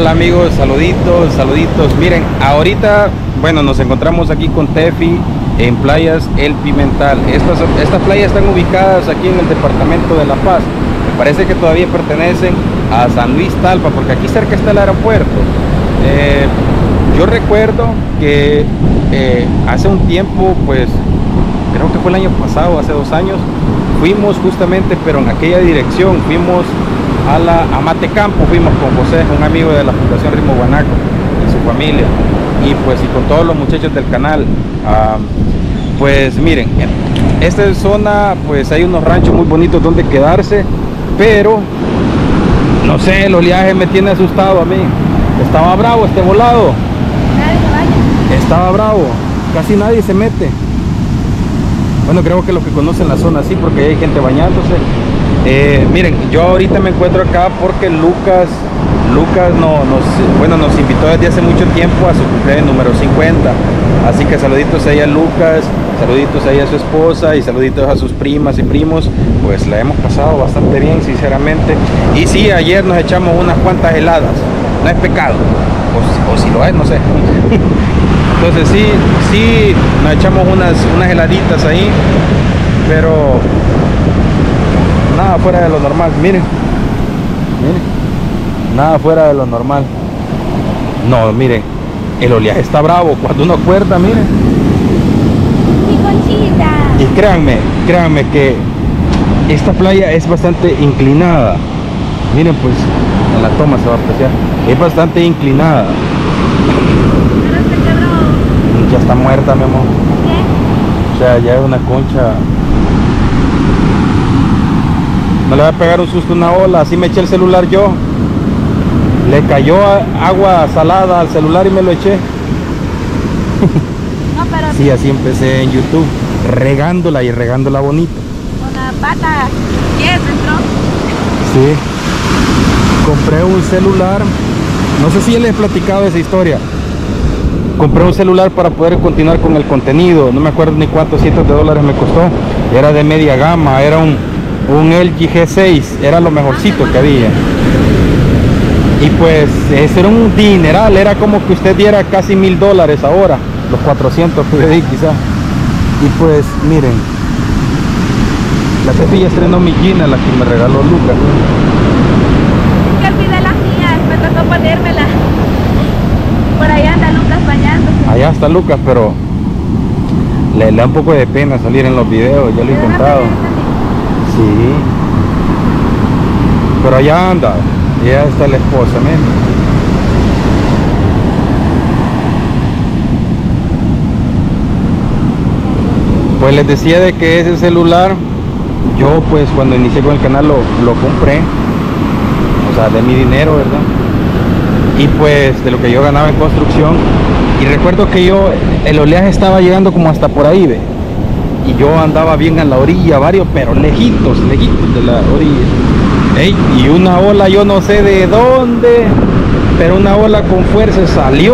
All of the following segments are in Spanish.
Hola amigos, saluditos, saluditos. Miren, ahorita, bueno, nos encontramos aquí con Tefi en Playas El Pimental. Estas playas están ubicadas aquí en el departamento de La Paz. Me parece que todavía pertenecen a San Luis Talpa, porque aquí cerca está el aeropuerto. Yo recuerdo que hace un tiempo, pues creo que fue el año pasado, hace 2 años, fuimos justamente, pero en aquella dirección, fuimos a Matecampo, fuimos con José, un amigo de la Fundación Ritmo Guanaco y su familia, y con todos los muchachos del canal. Pues miren, esta zona, pues hay unos ranchos muy bonitos donde quedarse, pero no sé, el oleaje me tiene asustado a mí. Estaba bravo este volado, estaba bravo, casi nadie se mete. Bueno, creo que los que conocen la zona sí, porque hay gente bañándose. Miren, yo ahorita me encuentro acá porque Lucas nos invitó desde hace mucho tiempo a su cumpleaños número 50. Así que saluditos ahí a Lucas, saluditos ahí a su esposa y saluditos a sus primas y primos. Pues la hemos pasado bastante bien, sinceramente. Y sí, ayer nos echamos unas cuantas heladas. No es pecado, o si lo es, no sé. Entonces sí, nos echamos unas heladitas ahí, pero nada fuera de lo normal. Miren, nada fuera de lo normal. No, miren, el oleaje está bravo. Cuando uno acuerda, miren. Mi conchita. Y créanme que esta playa es bastante inclinada. Miren, pues en la toma se va a apreciar. Es bastante inclinada. Ya está muerta, mi amor. ¿Qué? O sea, ya es una concha. No le va a pegar un susto a una ola. Así me eché el celular yo. Le cayó agua salada al celular y me lo eché. No, pero Sí, así empecé en YouTube, regándola y regándola bonito. una pata. ¿Qué es dentro? Sí. Compré un celular. No sé si les he platicado esa historia. Compré un celular para poder continuar con el contenido. No me acuerdo ni cuántos cientos de dólares me costó. Era de media gama, era un LG G6, era lo mejorcito que había. Y pues ese era un dineral, era como que usted diera casi $1000 ahora, los 400 que le di quizá. Y pues miren, la Tefi ya estrenó mi Gina, la que me regaló Lucas. Es que olvidé las mías, me tocó ponérmela. Por ahí anda Lucas bañándose. Allá está Lucas, pero le da un poco de pena salir en los videos, ya lo he intentado. Sí, pero allá anda, ya está la esposa, miren. Pues les decía de que ese celular, yo pues cuando inicié con el canal lo compré, o sea, de mi dinero, ¿verdad? Y pues de lo que yo ganaba en construcción. Y recuerdo que el oleaje estaba llegando como hasta por ahí, ve. Y yo andaba bien a la orilla, pero lejitos de la orilla. Ey, y una ola, yo no sé de dónde, pero una ola con fuerza salió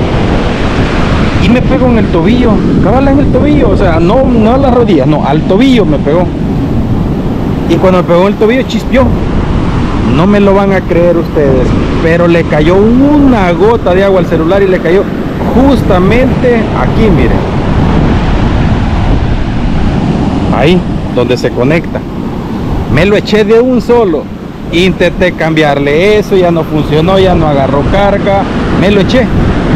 y me pegó en el tobillo, cabal en el tobillo, o sea, no a las rodillas, no, al tobillo me pegó. Y cuando me pegó en el tobillo chispeó. No me lo van a creer ustedes, pero le cayó una gota de agua al celular y le cayó justamente aquí, miren. Ahí, donde se conecta. Me lo eché de un solo. Intenté cambiarle eso, ya no funcionó, ya no agarró carga. Me lo eché.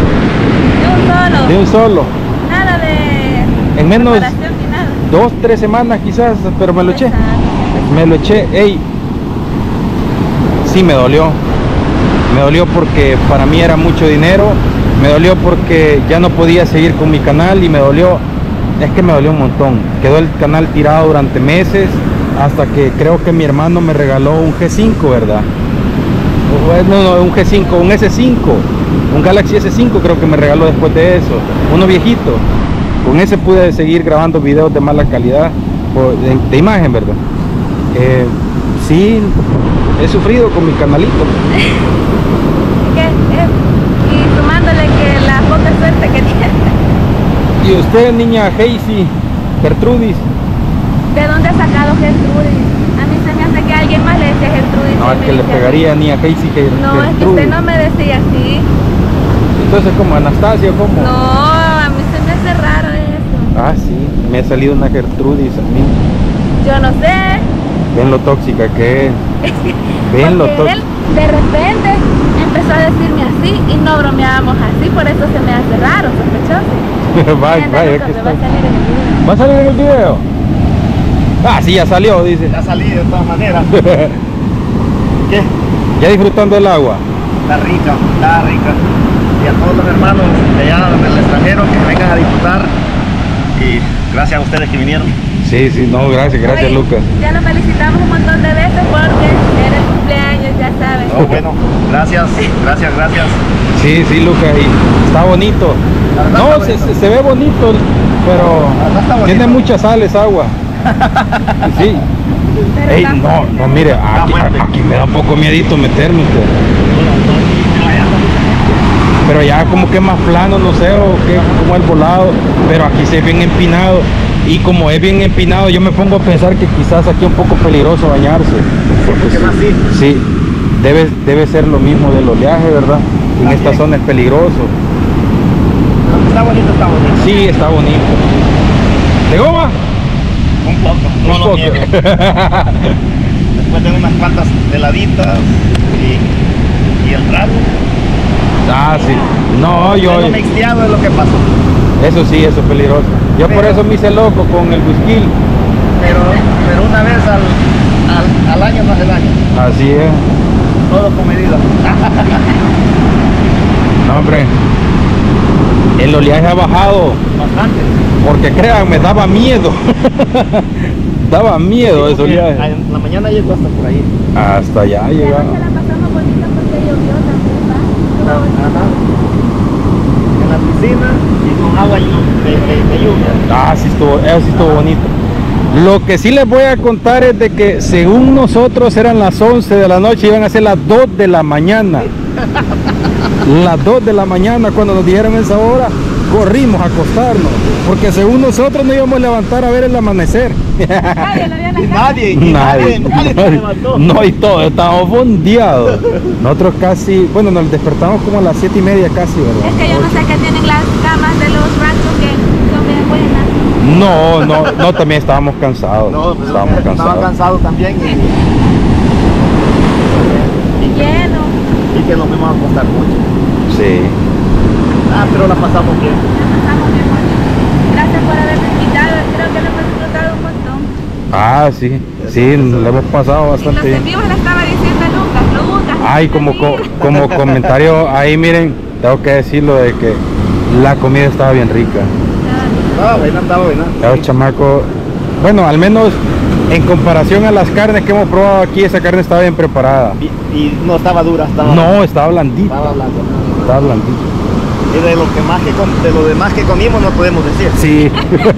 De un solo. Nada de en menos preparación ni nada. 2-3 semanas quizás, pero me lo eché. Me lo eché, ey. Sí me dolió porque para mí era mucho dinero, me dolió porque ya no podía seguir con mi canal y me dolió un montón. Quedó el canal tirado durante meses hasta que creo que mi hermano me regaló un G5, ¿verdad? No, un G5, un S5, un Galaxy S5 creo que me regaló después de eso, uno viejito. Con ese pude seguir grabando videos de mala calidad de imagen, ¿verdad? Sí, he sufrido con mi canalito. Y sumándole que la poca suerte que tiene. Y usted, niña Hazy Gertrudis, ¿de dónde ha sacado Gertrudis? A mí se me hace que alguien más le decía Gertrudis. No, y es me que le decía, pegaría ni a Casey que no, es que Gertrudis. usted no me decía así. Entonces, ¿como Anastasia? ¿Cómo? No, a mí se me hace raro eso. Ah, sí, me ha salido una Gertrudis a mí. Yo no sé. Ven lo tóxica que es. Ven lo Porque él tóxica. de repente empezó a decirme así y no bromeábamos así, por eso se me hace raro, sospechoso. Vaya, Anda, vaya, Lucas, que me va está. a salir en el video. ¿Va a salir en el video? Ah, sí, ya salió, dice. Ya salí de todas maneras. ¿Qué? Ya disfrutando el agua. Está rica, está rica. Y a todos los hermanos de allá del extranjero que vengan a disfrutar. Y gracias a ustedes que vinieron. Sí, sí, no, gracias, Oye, Lucas. Ya nos felicitamos un montón de veces porque era el cumpleaños, ya saben. No, bueno, gracias, gracias, gracias. Sí, sí, Lucas, y está bonito. La verdad No, está se, bonito. se ve bonito, pero La verdad está bonito. tiene muchas sales agua. Sí. Pero Ey, está no, fuerte. no, mire, aquí, fuerte. aquí me da un poco miedito meterme usted. Pero ya como que más plano, no sé, o que como el volado, pero aquí se ve bien empinado. Y como es bien empinado, yo me pongo a pensar que quizás aquí es un poco peligroso bañarse. Porque más sí. Sí, debe ser lo mismo del oleaje, ¿verdad? En Así esta es. zona es peligroso. Pero está bonito, está bonito. Sí, está bonito. ¿De goma? Un poco, no Un lo poco. niego. Después de unas cuantas heladitas y el trago. Ah, sí. No, yo... Lo mixteado es lo que pasó. Eso sí, eso es peligroso. Yo por eso me hice loco con el whisky. Pero una vez al año no hace daño. Así es. Todo con medida. No, hombre. El oleaje ha bajado. Bastante. Porque créanme, daba miedo. Daba miedo ese Porque oleaje. en la mañana llegó hasta por ahí. Hasta allá Ya no llegaba. se la pasamos bonita porque llovió también, ¿va? Ajá. En la piscina y con agua de lluvia. Ah, sí eso sí estuvo bonito. Lo que sí les voy a contar es de que según nosotros eran las 11 de la noche, iban a ser las 2 de la mañana. Las 2 de la mañana cuando nos dijeron esa hora, corrimos a acostarnos. Porque según nosotros no íbamos a levantar a ver el amanecer. Nadie lo vio en la Y cara. nadie se levantó. No, y todo, estábamos bondeados. Nosotros casi, bueno, nos despertamos como a las 7:30 casi, ¿verdad? Es que yo no sé qué tienen las camas de los ranchos que son bien buenas. No, también estábamos cansados. No, pero estábamos estaba cansados. cansado también Lleno. y que nos fuimos a acostar mucho. Sí. Pero la pasamos bien. La pasamos bien bonito. Gracias por haberme invitado. Creo que lo hemos disfrutado un montón. Ah, sí, lo hemos pasado Y los bastante bien. en vivos le estaba diciendo a Lucas. Ay, como comentario, ahí miren, tengo que decirlo de que la comida estaba bien rica. Estaba buena. Los chamacos, bueno, al menos en comparación a las carnes que hemos probado aquí, esa carne estaba bien preparada. Y no estaba dura, No, estaba blandita. estaba blanda. Estaba blandita. Y de lo demás que comimos no podemos decir. Sí.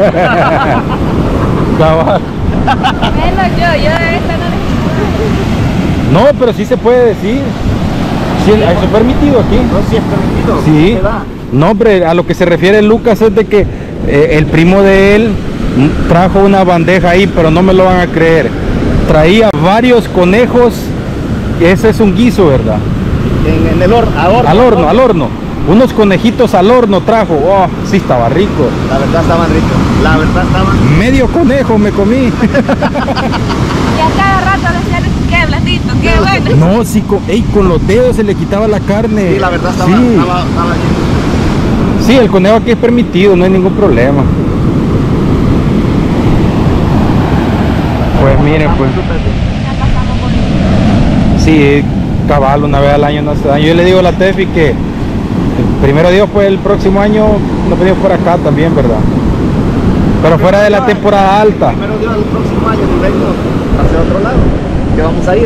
Cabal. Menos yo de esta no les No, pero sí se puede decir. Sí, eso es permitido aquí. No, sí es permitido. Sí. Se da. No, hombre, a lo que se refiere Lucas es de que el primo de él trajo una bandeja ahí, pero no me lo van a creer. Traía varios conejos. Ese es un guiso, ¿verdad? En el horno. Al horno. Unos conejitos al horno trajo. Oh, sí, estaba rico. La verdad estaban ricos. La verdad estaban. Medio conejo me comí. Y a cada rato decían, qué blandito, qué bueno. No, sí, con los dedos se le quitaba la carne. Sí, la verdad estaba, Sí. estaba bien. Sí, el conejo aquí es permitido, no hay ningún problema. Pues miren, pues. La pasamos bonito. Sí, cabal, una vez al año no hace daño. Yo le digo a la Tefi que primero Dios, pues el próximo año nos venimos por acá también, ¿verdad? Pero fuera de la temporada alta. Primero Dios, el próximo año nos vengo hacia otro lado. Que vamos a ir.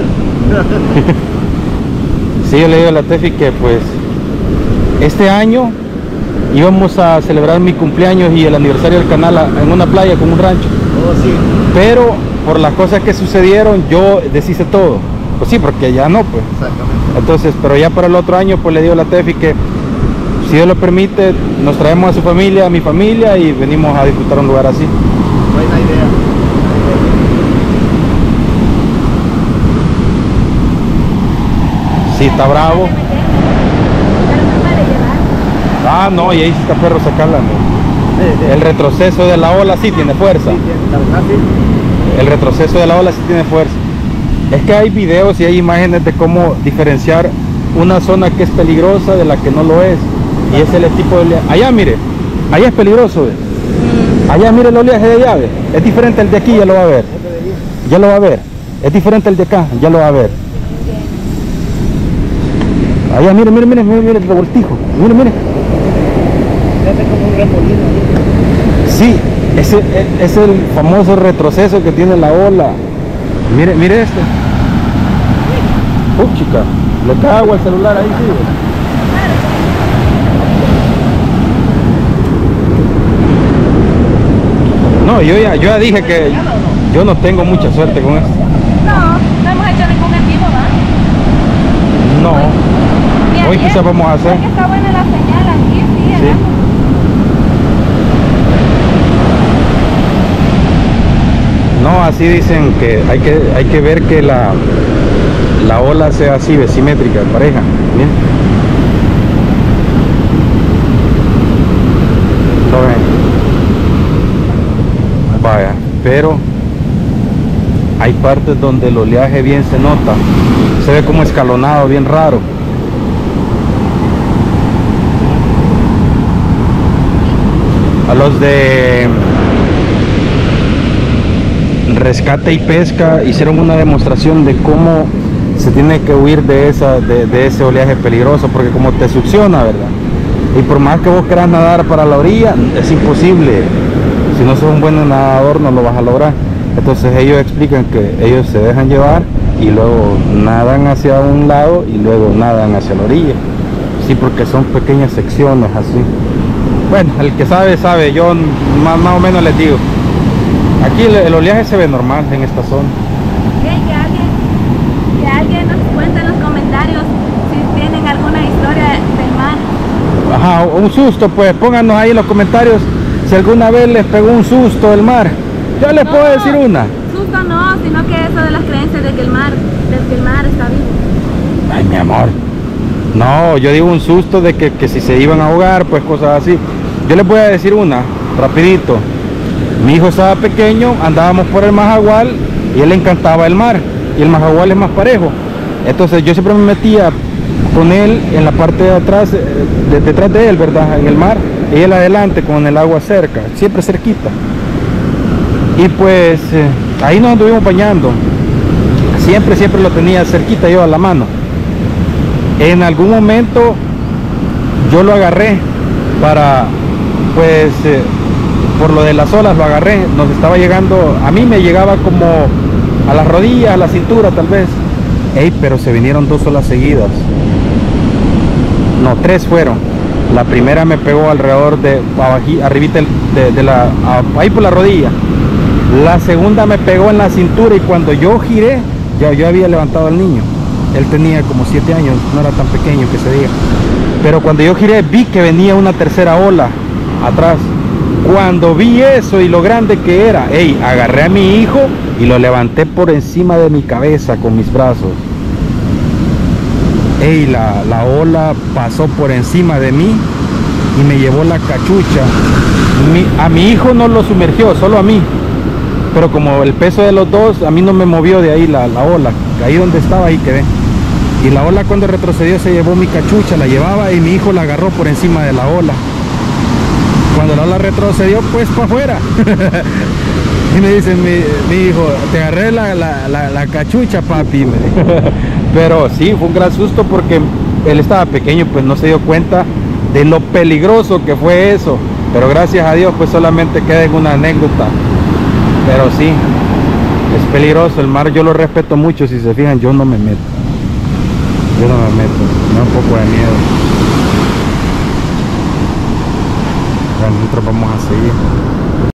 Sí, yo le digo a la Tefi que pues este año íbamos a celebrar mi cumpleaños y el aniversario del canal en una playa con un rancho. Oh, sí. Pero por las cosas que sucedieron yo deshice todo. Pues sí, porque ya no, pues. Exactamente. Entonces, pero ya para el otro año pues le digo a la Tefi que si Dios lo permite nos traemos a su familia, a mi familia y venimos a disfrutar un lugar así. Buena idea. Sí, está bravo. Pero no puede llevar. Ah, no, y ahí sí está perro sacarla, ¿no? El retroceso de la ola sí tiene fuerza. La verdad, sí. El retroceso de la ola sí tiene fuerza. Es que hay videos y hay imágenes de cómo diferenciar una zona que es peligrosa de la que no lo es. Y es el tipo de oleaje. Allá mire, allá es peligroso, ¿ve? Allá mire el oleaje de allá, ¿ve? Es diferente al de aquí, ya lo va a ver. Ya lo va a ver. Es diferente al de acá, ya lo va a ver. Allá mire, mire, mire, mire, mire el revoltijo. Mire, mire. Se hace como un remolino. Sí, ese es el famoso retroceso que tiene la ola. Mire, mire este. Chica, le cago el celular ahí, sí. No, yo ya dije que yo no tengo mucha suerte con esto. No hemos hecho ningún en vivo, ¿va? No. Ni Hoy ayer. quizás vamos a hacer. Es que está buena la señal aquí, sí. Sí. No, así dicen que hay que ver que la ola sea así, simétrica, pareja. Bien. ¿Lo ven? Vaya, pero hay partes donde el oleaje bien se nota. Se ve como escalonado, bien raro. A los de rescate y pesca hicieron una demostración de cómo se tiene que huir de ese oleaje peligroso, porque como te succiona, ¿verdad? Y por más que vos quieras nadar para la orilla, es imposible. Si no sos un buen nadador, no lo vas a lograr. Entonces ellos explican que ellos se dejan llevar y luego nadan hacia un lado y luego nadan hacia la orilla. Sí, porque son pequeñas secciones así. Bueno, el que sabe, sabe. Yo más o menos les digo. Aquí el oleaje se ve normal en esta zona. Que alguien nos cuente en los comentarios si tienen alguna historia del mar. Ajá, un susto, pues pónganos ahí en los comentarios si alguna vez les pegó un susto el mar. Yo les puedo decir una. Susto no, sino que eso de las creencias de que el mar está vivo. Ay, mi amor. No, yo digo un susto de que si se iban a ahogar, pues cosas así. Yo les voy a decir una, rapidito. Mi hijo estaba pequeño, andábamos por el Majagual y él le encantaba el mar. Y el Majagual es más parejo. Entonces yo siempre me metía con él en la parte de atrás, detrás de él, ¿verdad? En el mar. Y él adelante con el agua cerca, siempre cerquita. Y pues ahí nos anduvimos bañando. Siempre lo tenía cerquita yo a la mano. En algún momento yo lo agarré para, pues, por lo de las olas lo agarré. Nos estaba llegando, a mí me llegaba como a las rodillas, a la cintura tal vez. Ey, pero se vinieron 2 olas seguidas. No, 3 fueron. La primera me pegó alrededor de arribita ahí por la rodilla. La segunda me pegó en la cintura y cuando yo giré, yo había levantado al niño. Él tenía como 7 años, no era tan pequeño que se diga. Pero cuando yo giré vi que venía una tercera ola atrás. Cuando vi eso y lo grande que era, ey, agarré a mi hijo y lo levanté por encima de mi cabeza con mis brazos. Ey, la ola pasó por encima de mí y me llevó la cachucha. A mi hijo no lo sumergió, solo a mí. Pero como el peso de los dos, a mí no me movió de ahí la ola. Ahí donde estaba, ahí quedé. Y la ola cuando retrocedió se llevó mi cachucha, la llevaba y mi hijo la agarró por encima de la ola. Cuando la ola retrocedió, pues para afuera. Y me dice mi hijo, te agarré la cachucha, papi. Me dijo. Pero sí, fue un gran susto porque él estaba pequeño, pues no se dio cuenta de lo peligroso que fue eso. Pero gracias a Dios, pues solamente queda en una anécdota. Pero sí, es peligroso el mar. Yo lo respeto mucho, si se fijan, yo no me meto. Yo no me meto, me da un poco de miedo. Bueno, nosotros vamos a seguir.